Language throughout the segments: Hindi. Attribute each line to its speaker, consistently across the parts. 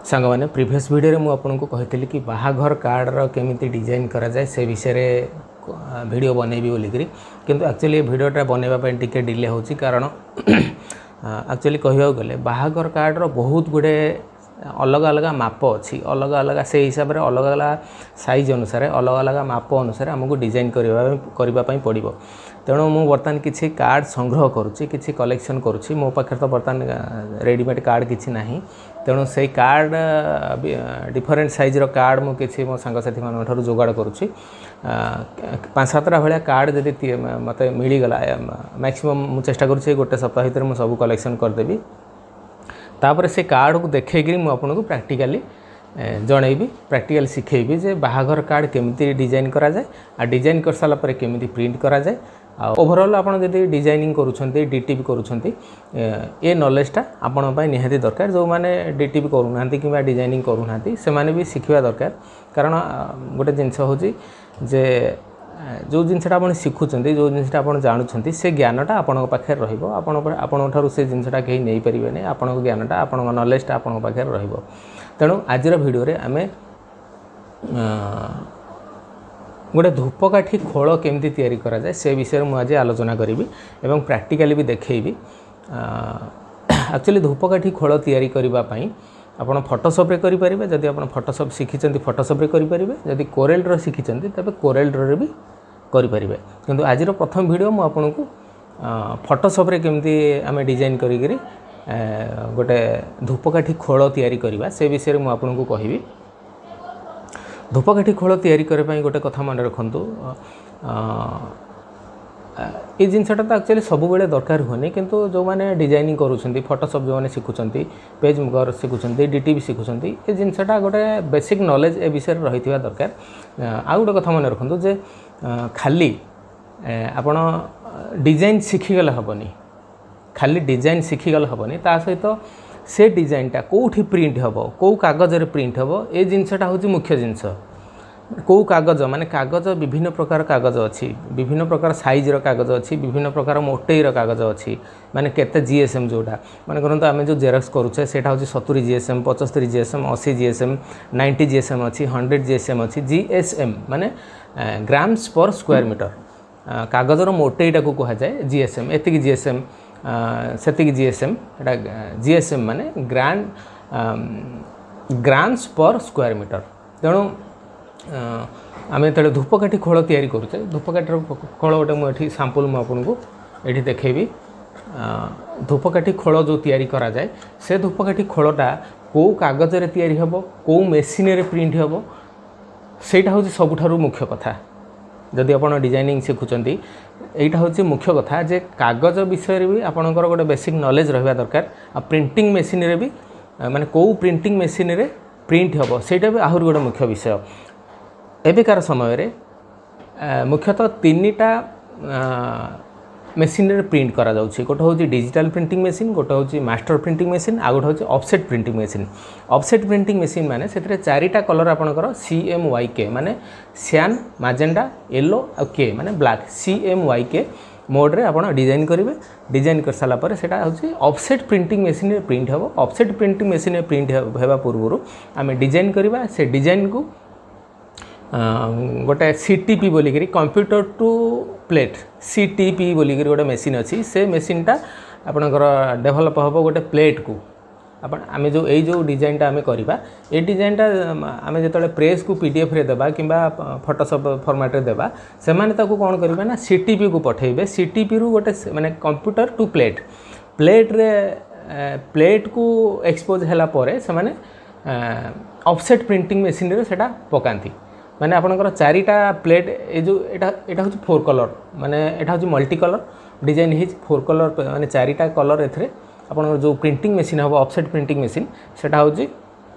Speaker 1: सांग मैंने प्रीवियस वीडियो में आपको कही कि बाहाघर कार्ड केमी डिजाइन करा जाए से विषय वीडियो बनैबी बोलिकी किंतु एक्चुअली वीडियोटा बनैबा टिके डिले होची कारण एक्चुअली कहवा गले बाहाघर कार्ड बहुत गुड़े अलग अलग माप अच्छी अलग अलग से हिसाब से अलग अलग साइज अनुसार अलग अलग माप अनुसार आमको डिजाइन करने पड़ो। तेणु मु बर्तमान किसी कार्ड संग्रह करुच्ची कि कलेक्शन करुच्ची मो पाखे तो बर्तमान रेडीमेड कार्ड किसी ना तेणु से कार्ड डिफरेंट साइज रो कार्ड मु किसी मो सांगसाथी मान जोगाड़ करुच्ची 5-7टा भाया कार्ड जदि मत मिलगला मैक्सिमम मु चेष्टा करुच्ची गोटे सप्ताह भर मुझे सब कलेक्शन करदेवी तापर से कार्ड को देखेकरी मु आपको प्रैक्टिकली जनइबी प्रैक्टिकली शिखेबी जे बाहाघर कार्ड केमिति डिजाइन करा जाए आ डिजाइन कर साला परे केमिति प्रिंट करा जाए आ ओवरऑल आपण जदि डिजाइनिंग करूछंती डीटीपी करूछंती ए नॉलेजटा आपण पय निहाती दरकार जो माने डीटीपी करूनांती किबा डिजाइनिंग करूनांती से माने भी शिखिबा दरकार कारण गोटे जिंस होची जे जो जिनसा आप शिखुंट जो जिनसा आप जानुंट से ज्ञानटा आपण पाखे आपण ठारू से जिनसा कहीं नहीं पारे नहीं आपण ज्ञानटा आप नॉलेजटा आपण पाखे रहिबो। तेणु आज वीडियो रे आमे गोटे धूपकाठी खोल केमती तैयारी करा जाए से विषय में आज आलोचना करी एवं प्रैक्टिकली भी देखेबी। एक्चुअली धूपकाठी खोल तैयारी करने आपड़ फोटोशॉप रे करि परिबे जदि आप फोटोशॉप शिखिचंती फोटोशॉप रे करि परिबे जदि कोरेल रो शिखिचंती तबे कोरेल रो भी करि परिबे किंतु आज रो प्रथम वीडियो मु आपनको फोटोशॉप रे केमती आमे डिजाइन करी करी गोटे धूपकाठी खोल तैयारी करबा से विषय मु आपनको कहिबी। धूपकाठी खोल तैयारी करे पई गोटे कथा मन रखंतु ये जिनसटा तो एक्चुअली सब बेले दरकार हुए किंतु जो मैंने डिजाइनिंग करूछंती फोटोशॉप जो मैंने शिखुचंती पेज मेकर शिखुचंती डीटीपी शिखुचंती ये जिनसटा गोटे बेसिक नॉलेज ए विषय रही दरकार। आ गोटे कथा मन रखंतु जे खाली आपण डिजाइन शिखिगले हेनी खाली डिजाइन शिखिगले हेनी ता सहित से डिजाइनटा कोठी प्रिंट हेबो को कागज रे प्रिंट हेबो ए जिनसटा होची मुख्य जिनस कौ कागज माने कागज विभिन्न प्रकार कागज अच्छी विभिन्न प्रकार साइज रो कागज अच्छी विभिन्न प्रकार मोटेईर कागज अच्छी माने केते जीएसएम जोटा माने करंतु आमे जो जेरक्स करूछे सेटा होची 70 जीएसएम 75 जीएसएम 80 जीएसएम 90 जीएसएम अच्छी 100 जीएसएम अच्छी जीएसएम माने ग्राम्स पर स्क्वायर मीटर कागज रो मोटेईटा को कहा जाए जीएसएम एतिकी जीएसएम सेतिकी जीएसएम एटा जीएसएम माने ग्राम्स पर स्क्वायर मीटर। तेणु आमे तले धूपकाठी खोल तैयारी करूचे धूपकाठी खोल गोटे मुझे सैंपल मुझे ये देखेबी। धूपकाठी खोल जो तैयारी करा जाए से धूपकाठी खोलटा को कागज रे तैयारी हेबो को मेसिन रे प्रिंट हेबो सेटा होची सबुठारु मुख्य कथा। जदि आपण डिजाइनिंग शिखुचंती एटा होची मुख्य कथा जे कागज विषय रे भी आपणकर गोटे बेसिक नॉलेज रहबा दरकार आ प्रिंटिंग मेसिन रे भी माने को प्रिंटिंग मेसिन रे प्रिंट हेबो सेटा भी आहुर गोटे मुख्य विषय। एबेकार समय रे मुख्यतः 3टा मेसिन रे प्रिंट करा जाउछि गोटे होछि डिजिटल प्रिंटिंग मेसिन गोटे होछि मास्टर प्रिंटिंग मेसिन आ गोटे होछि offset printing machine. Offset printing machine माने सेतरे 4टा कलर आपनकर CMYK माने सियान मैजेंटा येलो आ के माने ब्लैक CMYK मोड रे आपण डिजाइन करिवे डिजाइन कर साला पर सेटा होछि ऑफसेट प्रिंटिंग मेसिन रे प्रिंट हेबो। ऑफसेट प्रिंटिंग मेसिन रे प्रिंट हेबा पूर्वरु आमे डिजाइन करिवा से डिजाइन को गोटे CTP बोलिकी कंप्यूटर टू प्लेट CTP बोलिकी गोटे मेसिन अच्छी से मेसिनटा आपणकर डेभलप हम गोटे प्लेट को आपण आमे जो ए जो डिजाइनटा आमे करिबा ए डिजाइनटा आमे जेतले प्रेस को PDF रे देबा किंबा फोटोशॉप फॉर्मेट रे देबा से माने ताको कोन करिबा ना CTP को पठेइबे CTP रु गोटे माने कंप्यूटर टू प्लेट प्लेट रे प्लेट को एक्सपोज हैला परे से माने ऑफसेट प्रिंटिंग मेसिन रे सेटा पकांती माने आपनकर 4टा प्लेट ए जो एटा होची 4 कलर माने एटा होची मल्टी कलर डिजाइन हिज 4 कलर माने 4टा कलर एथरे आपन जो प्रिंटिंग मेसिन हो ऑफसेट प्रिंटिंग मेसिन सेटा होची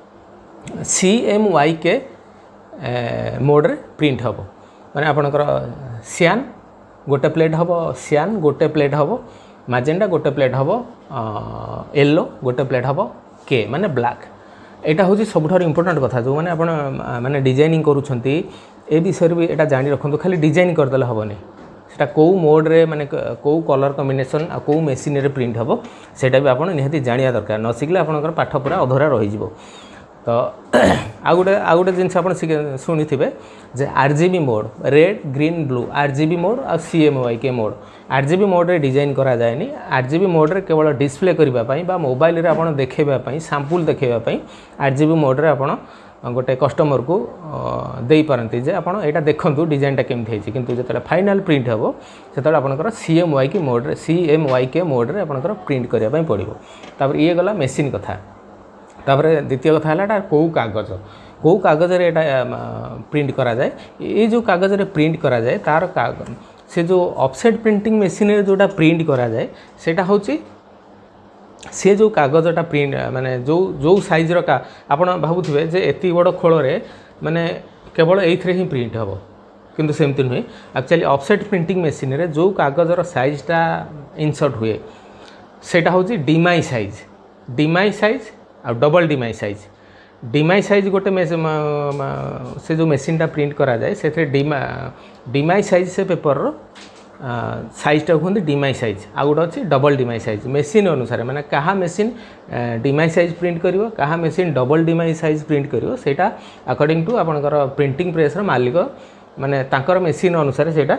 Speaker 1: CMYK मोड रे प्रिंट हबो माने आपनकर सियान गोटे प्लेट हबो सियान गोटे प्लेट हबो मैजेंटा गोटे प्लेट हबो येलो गोटे प्लेट हबो के माने ब्लैक। एटा होची सबुठार इंपोर्टेंट कथा जो माने आपण माने डिजाइनिंग करूछंती ए विषय भी एटा जानि रखंतु खाली डिजाइन कर देले हबनी सेटा को मोड रे माने को कलर कॉम्बिनेशन आ को मेसिन रे प्रिंट हबो सेटा भी आपण निहाती जानिया दरकार न सिखले आपनकर पाठ पूरा अधरा रहि जिवो। तो आ गोटे जिन आप शुणी थे जे RGB mode red green blue RGB mode आ CMYK मोड RGB मोड रे डिजाइन करा जाए RGB मोड रे केवल डिस्प्ले करने बा मोबाइल रे आपण देखेबापी सैंपल देखेबापी RGB मोड रे आपण गोटे कस्टमर को दे पारती जे आपण एटा देखंतु डिजाइनटा केमथि हेछि किंतु जतले फाइनल प्रिंट हबो सेतले आपनकर CMYK मोड रे आपनकर प्रिंट करिया पई पड़िबो। तापर ये गला मेसिन कथा। तापर द्वितीय कथा हला कौ कागज रे एटा प्रिंट करा जाए। ये जो कागज रे प्रिंट करा जाए तार से जो ऑफसेट प्रिंटिंग मशीन रे जोटा प्रिंट करा जाए सेटा होछि सी जो कागजटा प्रिंट माने जो साइज रा आपण भावुथिबे जे एति बड़ खोल रे माने केवल एइथरे ही प्रिंट हबो किंतु सेमति नुहे। एक्चुअली ऑफसेट प्रिंटिंग मशीन रे जो कागजर साइजटा इनसर्ट हुए सेटा होछि डिमाई साइज आ डबल डिमाई साइज गोटे से जो मशीनटा प्रिंट करा जाए से डिमाई साइज से पेपर रो साइजटा कहते डिमाई साइज आ गोटे अच्छी डबल डिमाई साइज मशीन अनुसार माने कहा मशीन डिमाई साइज प्रिंट करिवो कहा machine double demy size print करिवो सेटा अकॉर्डिंग टू आपनकर प्रिंटिंग प्रेस रो मालिक माने तांकर मशीन अनुसार सेटा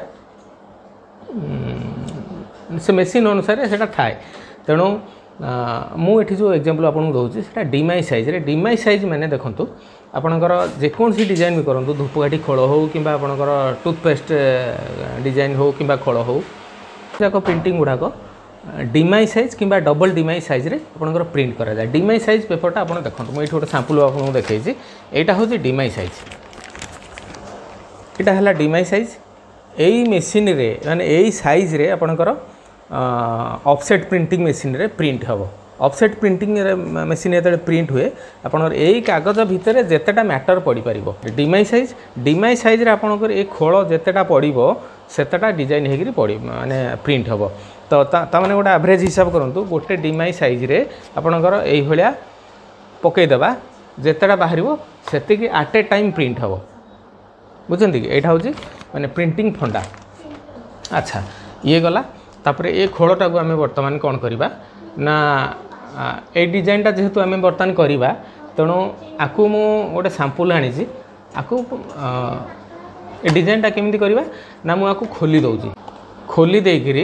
Speaker 1: से मशीन अनुसार सेटा थाए। तेणु मु एठी जो एग्जांपल आपन दउची सेटा डिमाई साइज माने देखंतु आपनकर जेकोसी डिजाइन भी करंतु धूपकाठी खोल हो कि आपनकर टूथपेस्ट डिजाइन हो कि खोल हो जाक प्रिंटिंग गुड़ाक डिमाई साइज कि डबल डिमाई साइज रे आपनकर प्रिंट करा जाए। डिमाई साइज पेपरटा आपन देखंतु मु एठी गोटे सैंपल आपन देखैछि एटा होछि डिमाई साइज एटा हला डिमाई साइज एई मशीन रे माने एई साइज रे आपनकर ऑफसेट प्रिंटिंग मशीन रे प्रिंट हबो। ऑफसेट प्रिंटिंग मशीन ये प्रिंट हुए आपनकर एई कागज भितर जेतेटा मैटर पड़ी पारिबो। डिमाई साइज रे आपनकर ए खोल जेतेटा पड़िबो सेतेटा डिजाइन हेगिरी पड़ी माने प्रिंट हबो। तो ता माने गोटे एवरेज हिसाब करंतु गोटे डिमाई साइज रे आपनकर एई भलिया पकई देबा जेतेटा बाहरिबो सेतिकी एट ए टाइम प्रिंट हबो। बुझंती कि एटा होची माने प्रिंटिंग फंडा। अच्छा ये गला तापर ए खोलटा को आमे वर्तमान कोन करिबा ना ए डिजाइनटा जेहेतु आमे वर्तमान करिबा तेणु आकु मु गोटे सैंपल आनी आकु ए डिजाइनटा केमिति करिबा ना मु आकु खोली दउची खोली देकिरी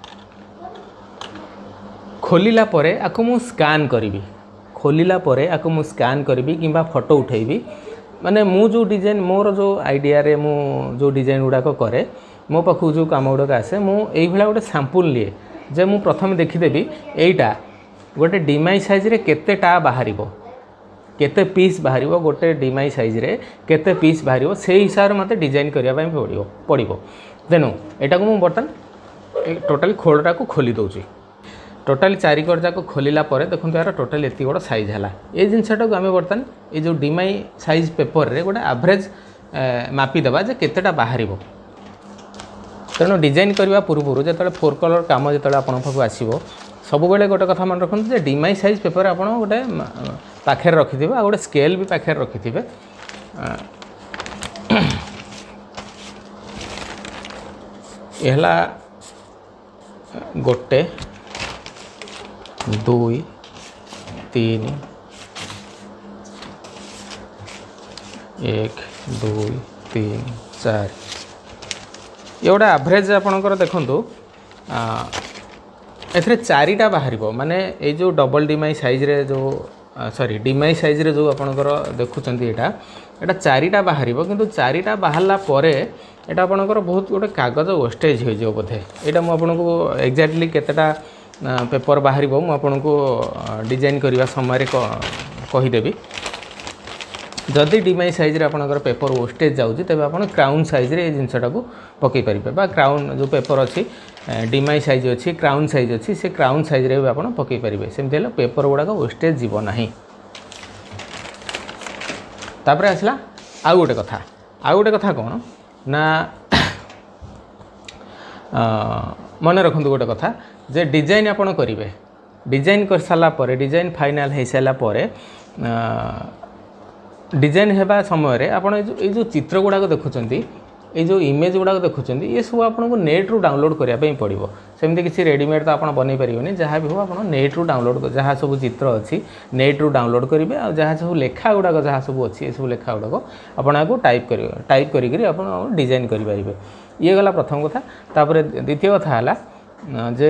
Speaker 1: खोलिला परे आकु मु स्कैन करिवि खोलिला परे आकु मु स्कैन करिवि किंबा फोटो उठेइबि माने मु जो डिजाइन मोर जो आइडिया रे मु जो डिजाइन गुडाक करे मो पाखु जो काम गुडाक आसे मु एई भला गोटे सैंपल लिए जे मु प्रथम देखिदेबी एइटा गोटे डिमाई साइज रे केतेटा बाहरिबो केते पीस बाहरिबो गोटे डिमाई साइज रे केते पीस बाहरिबो से हिसाब रे मते डिजाइन करिया पई पड़िबो। तेनु एटा को मु बर्तन टोटली खोलटा को खोली दउची टोटली चारि करजा को खोलिला परे देखंतु यार टोटली एति बड़ साइज हला। ए जिनसटा को आमे बर्तन ए जो डिमाई साइज पेपर रे गोटे एवरेज मापी देबा जे केतेटा बाहरिबो। तेणु डिजाइन करने पूर्व जो 4 कलर कम जो आप आसो सब बेले गोटे कथा मन रखते जे डिमाई साइज पेपर आप गोटे पाखे रखि आ गोटे स्केल भी पाखे रखि एहला गोटे 2 3 1 2 3 4 ये गोटे एवरेज आपणकर देखु ए चारिटा बाहर माने ये जो डबल डिमाई साइज रे जो सॉरी डिमाई साइज रे जो आपणकर देखुं यहाँ चारिटा बाहर किंतु चारिटा बाहरला परे एटा आपणकर बहुत गोटे कागज वेस्टेज हो बोधे यहाँ मुझे एक्जाक्टली केतेटा पेपर बाहर मुझे डिजाइन करने समय कहीदेवी। जदि डिमाई साइज रे आपणकर पेपर वेस्टेज जाउची तबे आपण क्राउन साइज रे जिनसटा को पकई परिबे बा क्राउन जो पेपर अछि डिमाई साइज अछि क्राउन साइज अछि से क्राउन साइज रे आपण पकई परिबे सेमते हेले पेपर गुडा को वेस्टेज जीव नाही। तापर आसला आ गोटे कथा कोन ना मन रखंतु गोटे कथा जे डिजाइन आपण करिवे डिजाइन कर साला परे डिजाइन फाइनल हे साला परे डिजाइन हेबा समय रे आपण ए जो चित्र गुडा को देखुचंती ए जो इमेज गुडा को देखुचंती ये सब आपन को नेट रू डाउनलोड करिया पई पड़िबो सेमती किसी रेडीमेड तो आप बन पारे जहाँ भी हो आप नेट रू डाउनलोड जहाँ सब चित्र अच्छी नेट रू डाउनलोड करेंगे आ जहाँ सब लेखा गुड़ाक जहाँ सब अच्छी सब लेखा गुड़ाक आपको टाइप करी आप डिजाइन करेंगे। ये गला प्रथम कथा। तापर द्वितीय कथा है जे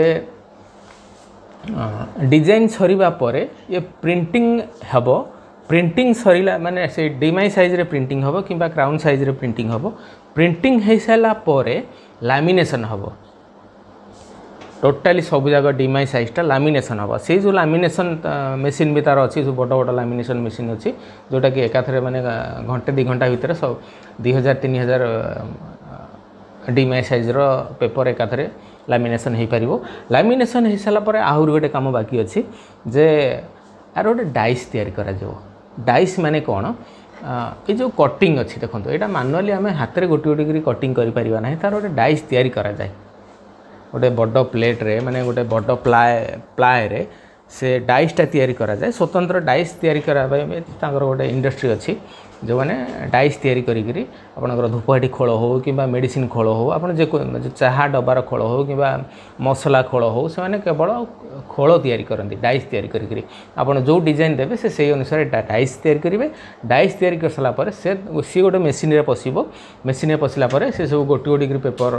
Speaker 1: डिजाइन सरीबा परे ये प्रिंटिंग हेब प्रिंटिंग सरीला माने से डीमाई साइज रे प्रिंटिंग हेब कि क्राउन साइज रे प्रिंटिंग हेब प्रिंटिंग हो सारा परे लैमिनेशन हेब टोटाली सब जगह डीमाई साइजटा लैमिनेशन हेब से जो लैमिनेशन मेसीन भी तार अच्छी बड़ बड़ लैमिनेशन मेसीन अच्छी जोटा कि एकाथरे माने घंटे 2 घंटा भितर सब 2000-3000 डीमाई साइज रो पेपर एकाथरे लैमिनेशन हो पार। लैमिनेशन हो सारापर आहरी गोटे कम बाकी अच्छी जे यार गोटे डाइस तैयारी करा जाओ। डाइस माने कौन ये जो कटिंग अच्छी देखो यहाँ मानुआली आम हाथ में गोटे गोटे कटिंग करें ना तार गोटे डाइस तैयारी करा जाए गोटे बड़ प्लेट रे माने गोटे बड़ प्लाए रे से डाइसटा तैयारी करा जाए स्वतंत्र डाइस तैयारी कराई गोटे इंडस्ट्री अच्छी जो मैंने डाइस तैयारी करी आपनकर धूपकाठी खोल हो कि मेडिसिन खोल हो आप चाहा डबार खोल हो कि मसला खोल हो से केवल खोल तैयारी करती डाइस तैयारी करी आप जो डिजाइन देवे से अनुसार डाइस तैयारी करेंगे। डाइस तैयारी कर सारापर सी गोटे मेसीन पशिब मेसीन पशिला से सब गोटे गोटे पेपर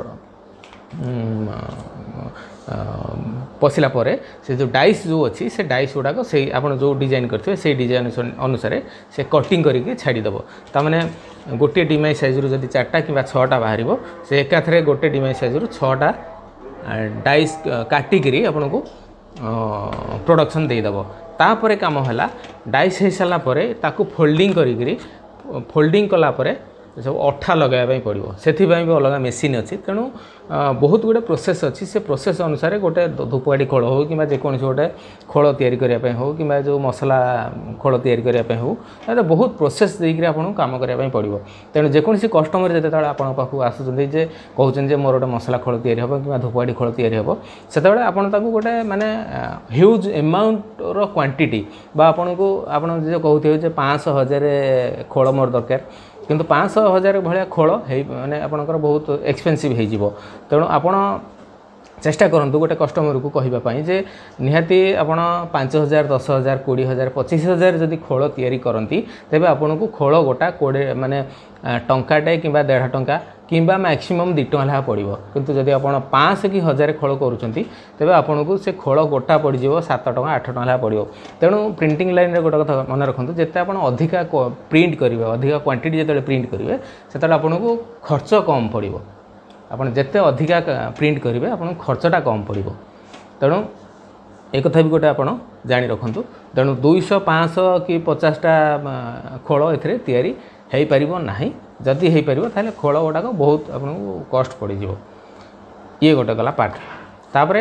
Speaker 1: पशिला से जो डाइस जो अच्छी से डाइस गुड़ाक से आप जो डिजाइन करते से डिजाइन अनुसार से कटिंग करके छाड़ीदेव ताने गोटे डीमाई साइज रू जब 4टा कि 6टा बाहर से एकाथरे गोटे डीमाई साइज रू 6टा डाइस काटिकी आपन को प्रोडक्शन देदेव। तापर काम है डाइस हो सारापर ताकू फोल्डिंग करी फोल्डिंग कलापर सब अठा लगाइबा पड़ो से भी अलग मेसीन अच्छी तेणु बहुत गुड़े प्रोसेस अच्छी से प्रोसेस अनुसार गोटे धूपकाठी खोल हो कि जेकोसी गोटे खोल तैयारी करने हो कि जो मसला खोल तैयारी करने हो बहुत प्रोसेस देकर आपको काम करने पड़ो। तेणु जेकोसी कस्टमर जो आप आसुँच जे कहते मोर गोटे मसला खोल तैयारी हो कि धूपकाठी खोल तैयारी हो से गोटे माने ह्यूज एमाउंटर क्वांटिटी आपन को आप कहते 500-1000 खोल मोर दरकार किंतु 500-1000 भाया खोल माने आपनकर बहुत एक्सपेंसिव हो तेणु आपण चेष्टा करूँ गोटे कस्टमर को कहवाई जे निहाती आपण 5000 10,000 20,000 25,000 जदि खोल तैयारी करती तेबे आपन को खोल गोटा 20 माने टंकाटे कि 1.5 टंका कि मैक्सिमम 2 टंका पड़ो किंतु जदि आप 500 कि 1000 खोल करुँच तेबे आपन को से खोल गोटा पड़ 7 टंका 8 टंका पड़ो। तेणु प्रिंटिंग लाइन रे गोटे कथा मन रखु जिते आप अधिका प्रिंट करेंगे अधिका क्वांटिटी जो प्रिंट करेंगे से आपन को खर्च कम पड़ो आपन जिते अधिका प्रिंट करेंगे आप खर्चटा कम पड़ो। तेणु एक कथा भी गोटे आप जाणी रखु तेणु 200-500 कि 50टा खोल ए हो पार ना जदि हो पार ताले खोल गुड़ाक बहुत आपको कस्ट पड़ ये गोटे गला पार्ट। तापर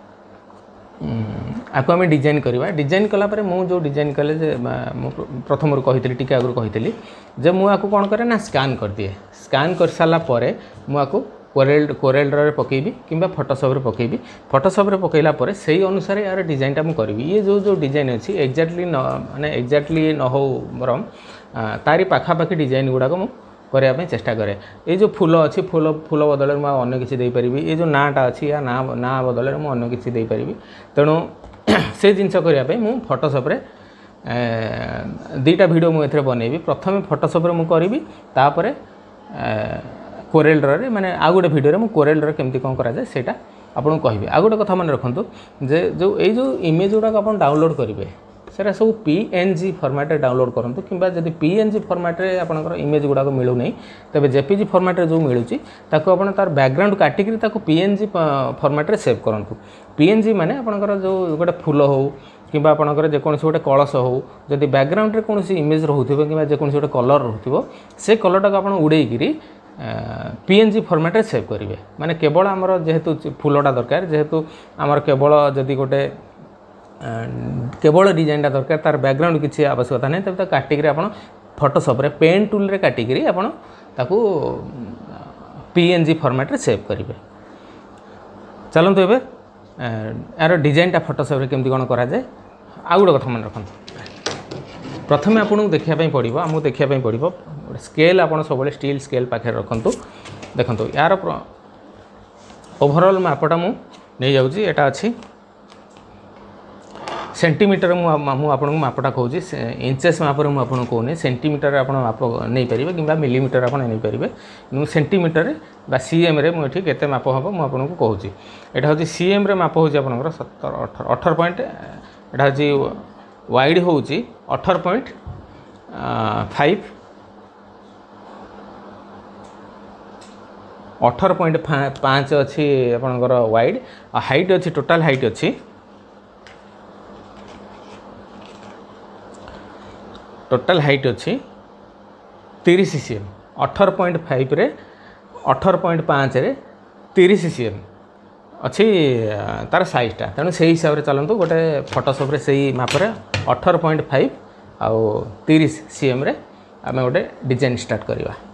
Speaker 1: आपको आम डिजाइन करवा डिजाइन कलापर मु जो डिजाइन कले प्रथम कही टी आगु कही जे मुझे कौन करे ना स्कान कर दिए स्कान कर सारापर मुझे कोरेल पकेबी कि फोटोशॉप रे पकेबी फोटोशॉप रे पकेला परे सही अनुसार यार डिजाइनटा मु करी ये जो डिजाइन अच्छी एक्जाक्टली माने एक्जाक्टली न हो बरम तारी पाखापाखि डिजाइन गुड़ाक मु करने चेष्टा करे। ये जो फूल अच्छी फूल फूल बदल में अन्य किसी दे पारि ये जो नाटा अच्छी या ना बदल में अन्य किसी दे पारि तेणु से जिनस करने मु फोटोशॉप रे 2टा वीडियो मुझे बनैबी प्रथम फोटोशॉप रे मु करी तापर कोरेल रे माने आ गोटे वीडियो मु कोरेल रे केमती कौन करा जाए सेटा आपन कहबी। आ गोटे कथा मन रखु जे जो ये जो इमेज गुड़ाक आप डाउनलोड करेंगे सेटा सब PNG फॉर्मेट डाउनलोड करूँ कि जब PNG फॉर्मेट आपंकर इमेज गुड़ाक मिलू नहीं तेज JPG फॉर्मेट जो मिलूँ ताको आपण तार बैकग्राउंड काटिकी PNG फॉर्मेट सेव करूँ। PNG माने आपंकर जो गोटे फूल हो कि आपंकर जेकोसी गोटे कलश हो जदि बैकग्राउंड रे कौन इमेज रोथो कि जेकोसी गोटे कलर रोथो से कलरटा को आप उड़ेकी PNG फॉर्मेट रे सेव करेंगे माने केवल आमर जेहेतु फूलटा दरकार जेहेतु आमर केवल जदि गोटे केवल डिजाइनटा दरकार तार बैकग्राउंड किसी आवश्यकता नहीं तब काटिक आप फोटोशॉप रे पेन टूल रे काटिक आपको PNG फॉर्मेट रे सेव करेंगे। चलतु एबे यार डिजाइनटा फोटोशॉप रे केमती कौन करा जाए आ गोटे कथा मन रखु प्रथम आपको देखापी पड़ो आमको देखापी पड़ो स्केल आप सब स्टील स्केल पाखे रखु देखो यार ओभरऑल मैपटा मु नहीं जाऊँगी एटा अच्छी सेंटीमीटर मु आपको मापटा कहूँ इंचेस मापर मुझे कहूनी सेंटीमीटर आप माप नहीं पारे कि मिलीमीटर आप नहीं पारे सेंटीमीटर बा सीएम रे मुझे केते माप हम मुझे कहूँ यहाँ हूँ सीएम रे माप हूँ आपंकर 17 पॉइंट यहाँ हूँ वाइड हूँ 18.5 18.5 अच्छी आपंकर वाइड हाइट अच्छी टोटाल हाइट अच्छी टोटाल हाइट अच्छी 30 cm 18.5 रे 18.5 रे 30 cm अच्छी तार साइजटा तेणु से हिसाब से चलतु गोटे फोटोशॉप रे सही मापरे 18.5 आउ 30 cm रे आम गोटे डिजाइन स्टार्ट करवा।